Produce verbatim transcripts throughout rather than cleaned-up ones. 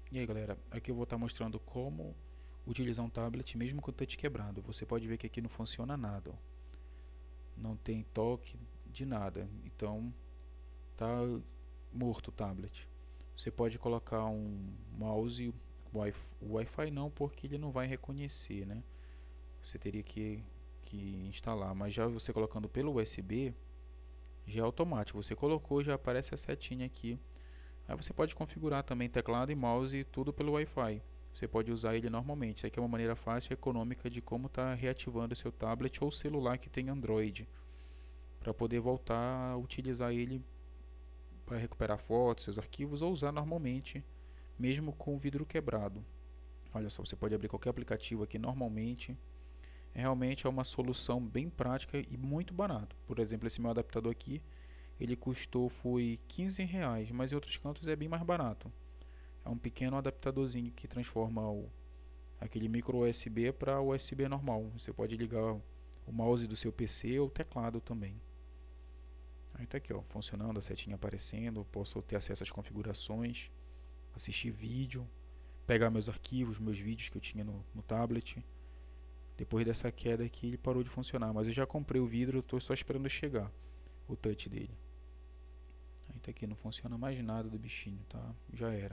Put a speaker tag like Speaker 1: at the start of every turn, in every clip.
Speaker 1: E aí galera, aqui eu vou estar mostrando como utilizar um tablet mesmo com o touch quebrado. Você pode ver que aqui não funciona nada, ó. Não tem toque de nada, então tá morto o tablet. Você pode colocar um mouse Wi-Fi não, porque ele não vai reconhecer, né? Você teria que, que instalar, mas já você colocando pelo U S B já é automático. Você colocou, já aparece a setinha aqui. Aí você pode configurar também teclado e mouse tudo pelo Wi-Fi. Você pode usar ele normalmente. Isso aqui é uma maneira fácil e econômica de como estar tá reativando o seu tablet ou celular que tem Android, para poder voltar a utilizar ele para recuperar fotos, seus arquivos ou usar normalmente, mesmo com o vidro quebrado. Olha só, você pode abrir qualquer aplicativo aqui normalmente. É, realmente é uma solução bem prática e muito barato. Por exemplo, esse meu adaptador aqui, ele custou foi quinze reais, mas em outros cantos é bem mais barato. É um pequeno adaptadorzinho que transforma o, aquele micro U S B para U S B normal. Você pode ligar o mouse do seu P C ou o teclado também. Aí tá aqui, ó, funcionando, a setinha aparecendo. Posso ter acesso às configurações, assistir vídeo, pegar meus arquivos, meus vídeos que eu tinha no, no tablet. Depois dessa queda aqui ele parou de funcionar, mas eu já comprei o vidro, estou só esperando chegar o touch dele. Aí tá aqui, não funciona mais nada do bichinho, tá? Já era.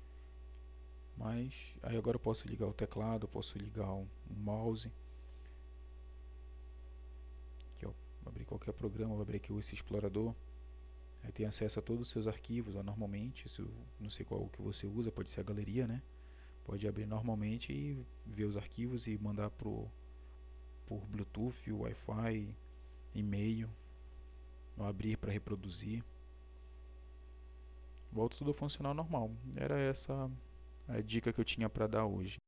Speaker 1: Mas aí agora eu posso ligar o teclado, posso ligar o mouse. Aqui, ó, vou abrir qualquer programa, vou abrir aqui esse explorador. Aí tem acesso a todos os seus arquivos, ó, normalmente. Se eu não sei qual que você usa, pode ser a galeria, né? Pode abrir normalmente e ver os arquivos e mandar pro, por Bluetooth, Wi-Fi, e-mail. Ou abrir para reproduzir. Volta tudo a funcionar normal. Era essa a dica que eu tinha para dar hoje.